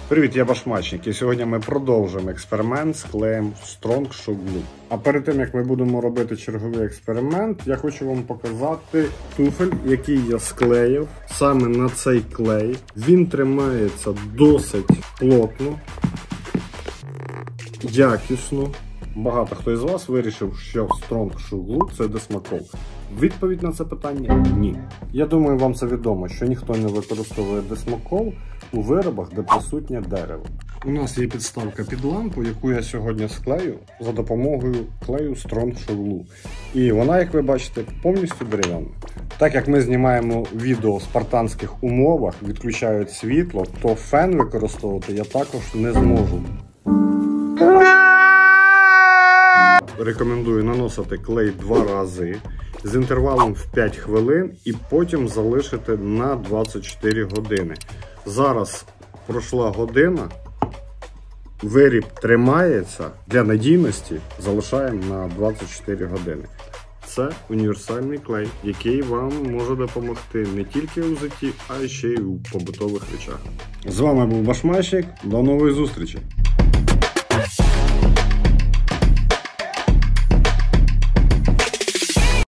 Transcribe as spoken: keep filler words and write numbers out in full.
Привіт, я Башмачник, і сьогодні ми продовжуємо експеримент з клеєм Strong Shoe Glue. А перед тим, як ми будемо робити черговий експеримент, я хочу вам показати туфель, який я склеїв саме на цей клей. Він тримається досить плотно, якісно. Багато хто із вас вирішив, що Strong Shoe Glue – це десмакол. Відповідь на це питання – ні. Я думаю, вам це відомо, що ніхто не використовує десмакол у виробах, де присутнє дерево. У нас є підставка під лампу, яку я сьогодні склею за допомогою клею Strong Shoe Glue. І вона, як ви бачите, повністю дерев'яна. Так як ми знімаємо відео в спартанських умовах, відключають світло, то фен використовувати я також не зможу. Рекомендую наносити клей два рази з інтервалом в п'ять хвилин і потім залишити на двадцять чотири години. Зараз пройшла година, виріб тримається, для надійності залишаємо на двадцять чотири години. Це універсальний клей, який вам може допомогти не тільки у житті, а й ще й у побутових речах. З вами був Башмачник, до нової зустрічі!